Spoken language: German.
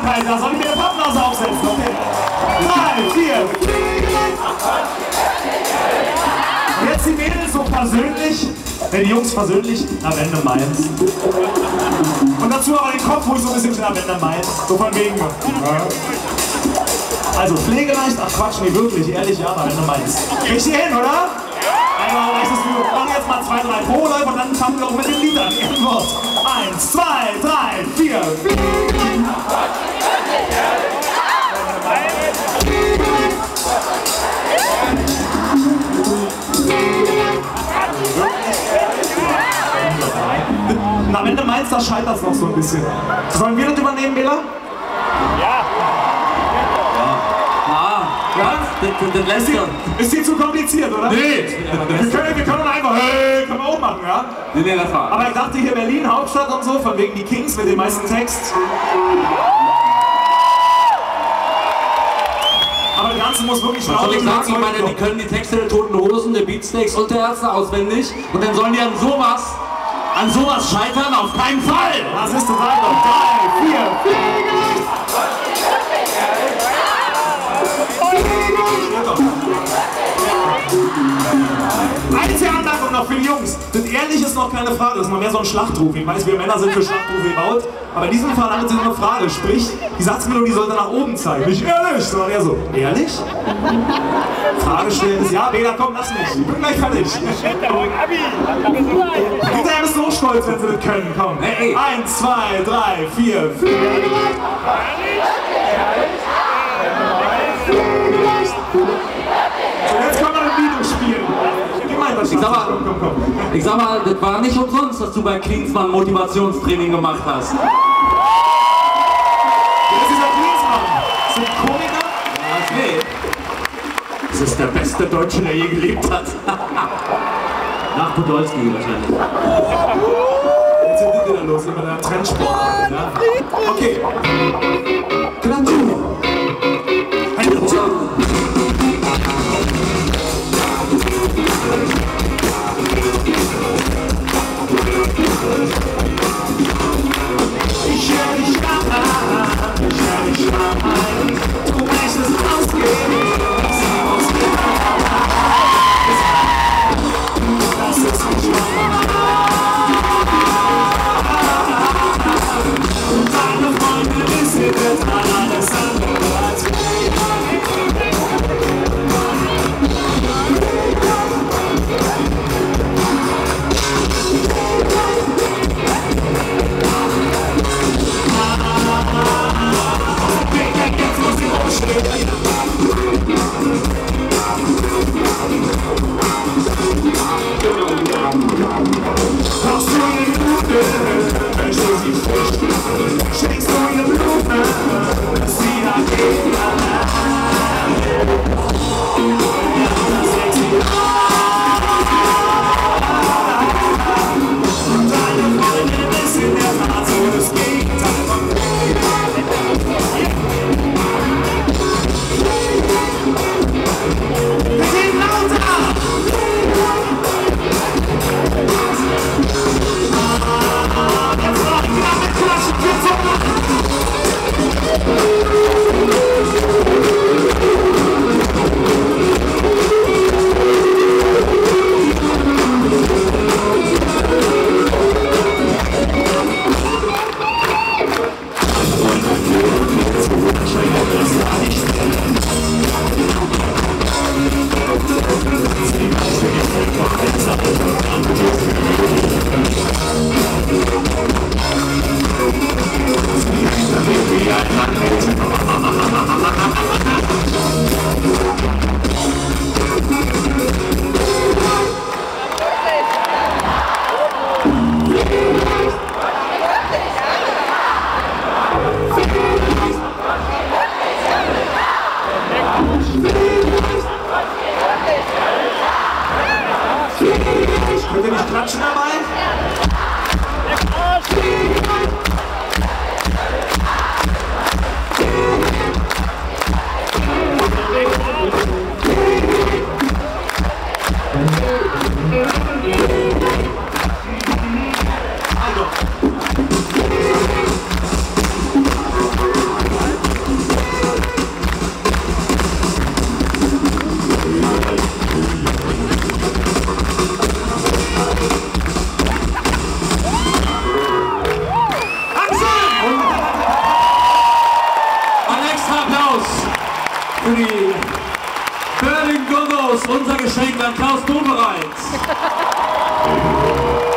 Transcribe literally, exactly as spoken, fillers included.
Langsamkeit, da soll ich mir eine Pappnase aufsetzen, okay? Drei, vier. Und jetzt die Mädels so persönlich, ne, die Jungs persönlich, Lavende Mainz. Und dazu aber den Kopf, wo ich so ein bisschen Lavende Mainz, so von wegen. Ja. Also pflegeleicht, ach Quatsch, nee, wirklich, ehrlich, ja, Lavende Mainz. Krieg ich hier hin, oder? Einmal reicht es für, machen jetzt mal zwei, drei Probeläufe und dann fangen wir auch mit den Liedern. Irgendwas. Eins, zwei, drei, vier. Na, am Ende Mainz, da scheitert es noch so ein bisschen. Sollen wir das übernehmen, Bela? Ja. Ja? Das, das lässt ja. Ist die zu kompliziert, oder? Nee. Wir können, wir können einfach, hey, können wir auch machen, ja? Nee, nee, das war. Aber ich dachte hier Berlin, Hauptstadt und so, von wegen die Kings mit dem meisten Text. Aber das Ganze muss wirklich Was soll ich sagen? Ich meine, die können die Texte der Toten Hosen, der Beatsteaks und der Ärzte auswendig. Und dann sollen die an sowas, an sowas scheitern? Auf keinen Fall! Das ist das einfach. Drei, vier. Eine Anmerkung noch für die Jungs. Das ehrlich ist noch keine Frage, das ist noch mehr so ein Schlachtruf. Ich weiß, wir Männer sind für Schlachtrufe gebaut, aber in diesem Fall handelt es sich um eine Frage. Sprich, die Satzmelodie sollte nach oben zeigen. Nicht ehrlich, sondern eher so. Ehrlich? Frage stellen ist ja, Bela, komm, lass mich. Ich bin gleich fertig. Hinterher bist du auch stolz, wenn sie das können. Komm. Hey, eins, zwei, drei, vier, fünf. So, jetzt können wir das Video spielen. Ich sag, mal, komm, komm, komm. ich sag mal, das war nicht umsonst, dass du bei Klinsmann Motivationstraining gemacht hast. Wer ist dieser Klinsmann? Ist das ein Komiker? Ja, nee. Das ist der beste Deutsche, der je gelebt hat. Nach Podolski wahrscheinlich. Jetzt sind die wieder los, immer der Trendsport. Ja? Okay. Genau. Ich höre dich an, ich höre dich an, du möchtest ausgehen, sie muss mir das ist nicht wahr. Deine Freunde wissen, Klaus, unser Geschenk an Klaus Dobereits.